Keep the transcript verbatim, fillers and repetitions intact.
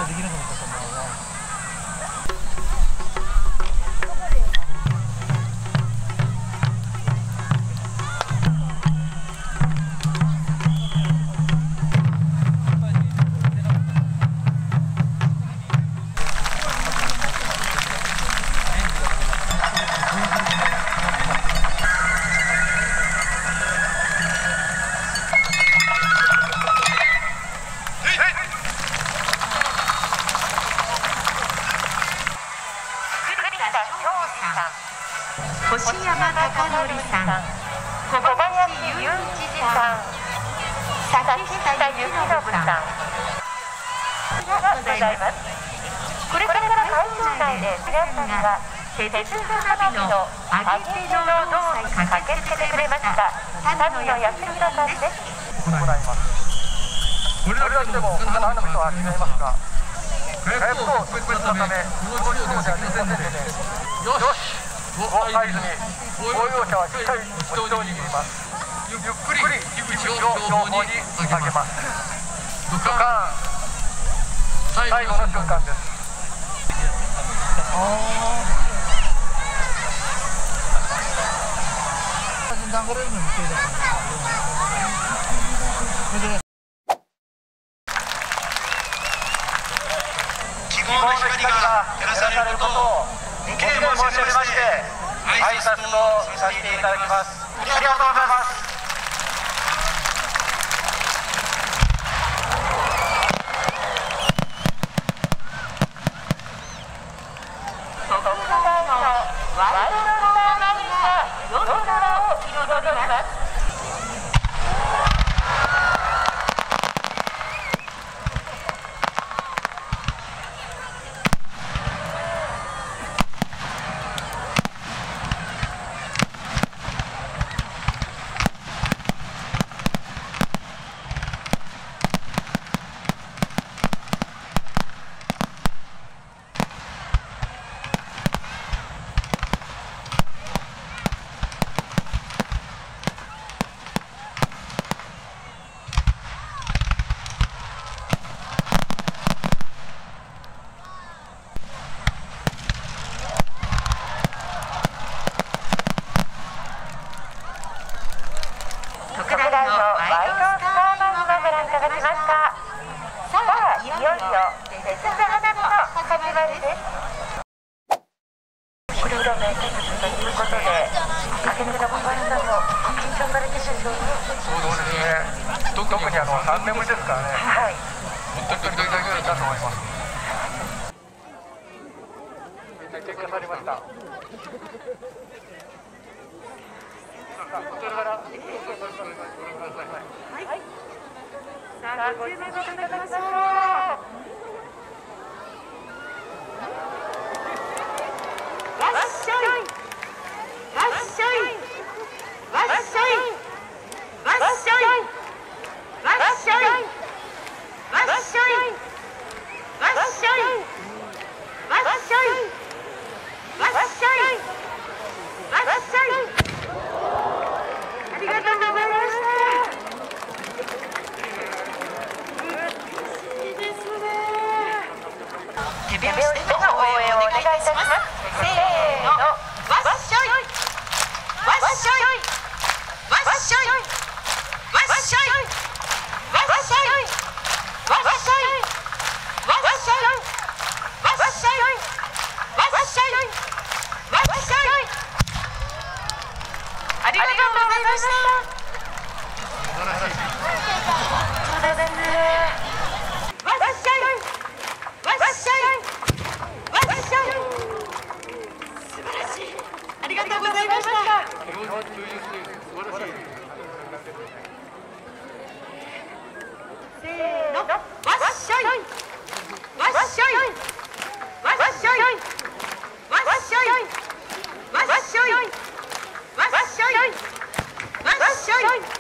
できなかったと思うわ。 星山貴則さん、小林雄一さん、崎下幸信さんがございます。これから会場内で皆さんが手筒花火の上げ手の動作に駆けつけてくれました谷野康弘さんです。 行います。これだけでも花火とは違いますが、火薬と特別のためこの地方ではありませんので、よし合図に応用者はしっかり持ち手を握ります。ゆっくり火口を上方に上げます。ドカーン、最後の瞬間です。希望の光が照らされることをお敬申し上げまして挨拶とさせていただきます。ありがとうございます。 特大のワイドスターマインが夜空を彩ります。 特にあのさんねんぶりですからね。はい。本当にドキドキだと思います。結果されました。さあこちらから。はい。さあご注目いただきましょう。わっしょい。わっしょい。わっしょい。わっしょい。わっしょい。わっしょい。わっしょい。わっしょい。わっしょい。わっしょい。ありがとうございました。いいですね。手拍子での応援をお願いいたします。せーの。わっしょい。わっしょい。わっしょい。わっしょい。わっしょい。わっしょい。わっしょい。わっしょい。わっしょい。わっしょい。ありがとうございました。そうですね。わっしょい。わっしょい。わっしょい。素晴らしい。ありがとうございました。素晴らしい。せーの、わっしょい。わっしょい。わっしょい。わっしょい。わっしょい。わっしょい。わっしょい。